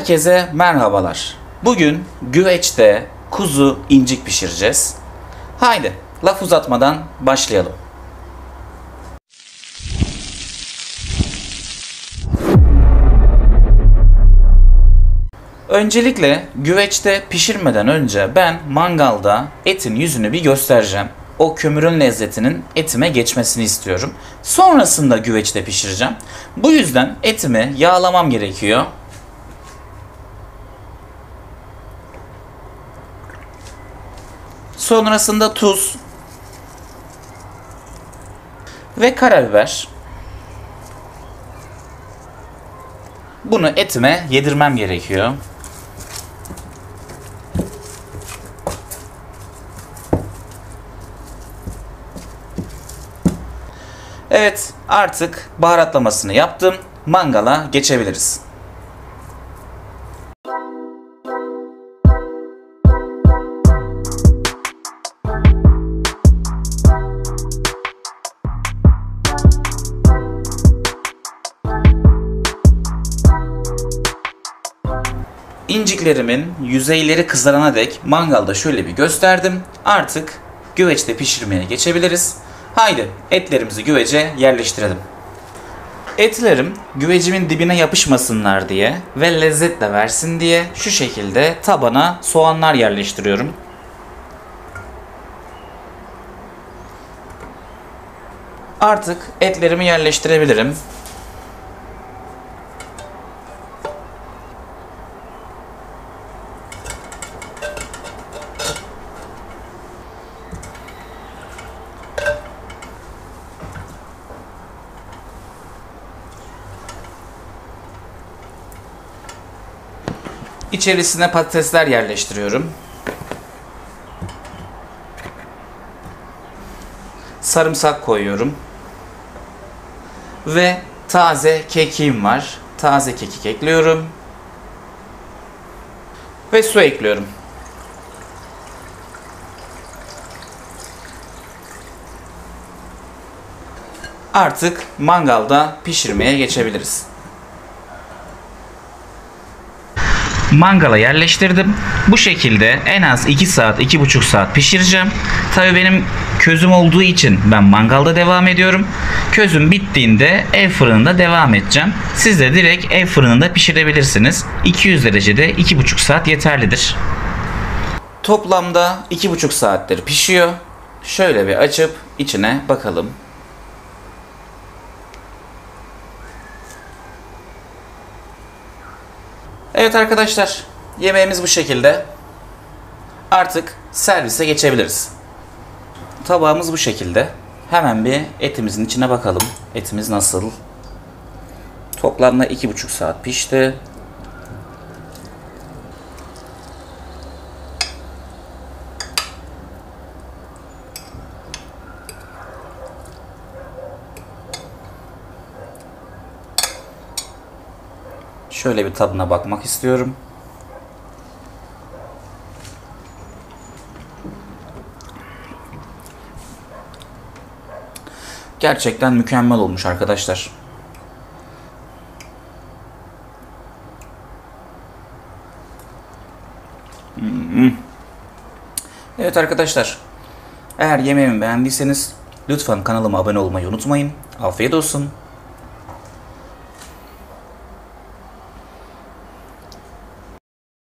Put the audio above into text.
Herkese merhabalar. Bugün güveçte kuzu incik pişireceğiz. Haydi laf uzatmadan başlayalım. Öncelikle güveçte pişirmeden önce ben mangalda etin yüzünü bir göstereceğim. O kömürün lezzetinin etime geçmesini istiyorum. Sonrasında güveçte pişireceğim. Bu yüzden etimi yağlamam gerekiyor. Sonrasında tuz ve karabiber. Bunu etime yedirmem gerekiyor. Evet, artık baharatlamasını yaptım. Mangala geçebiliriz. İnciklerimin yüzeyleri kızarana dek mangalda şöyle bir gösterdim. Artık güveçte pişirmeye geçebiliriz. Haydi etlerimizi güvece yerleştirelim. Etlerim güvecimin dibine yapışmasınlar diye ve lezzet de versin diye şu şekilde tabana soğanlar yerleştiriyorum. Artık etlerimi yerleştirebilirim. İçerisine patatesler yerleştiriyorum. Sarımsak koyuyorum. Ve taze kekiğim var. Taze kekik ekliyorum. Ve su ekliyorum. Artık mangalda pişirmeye geçebiliriz. Mangala yerleştirdim. Bu şekilde en az 2 saat, 2,5 saat pişireceğim. Tabii benim közüm olduğu için ben mangalda devam ediyorum. Közüm bittiğinde ev fırınında devam edeceğim. Siz de direkt ev fırınında pişirebilirsiniz. 200 derecede 2,5 saat yeterlidir. Toplamda 2,5 saattir pişiyor. Şöyle bir açıp içine bakalım. Evet arkadaşlar, yemeğimiz bu şekilde. Artık servise geçebiliriz. Tabağımız bu şekilde. Hemen bir etimizin içine bakalım. Etimiz nasıl? Toplamda 2,5 saat pişti. Şöyle bir tadına bakmak istiyorum. Gerçekten mükemmel olmuş arkadaşlar. Evet arkadaşlar. Eğer yemeğimi beğendiyseniz lütfen kanalıma abone olmayı unutmayın. Afiyet olsun.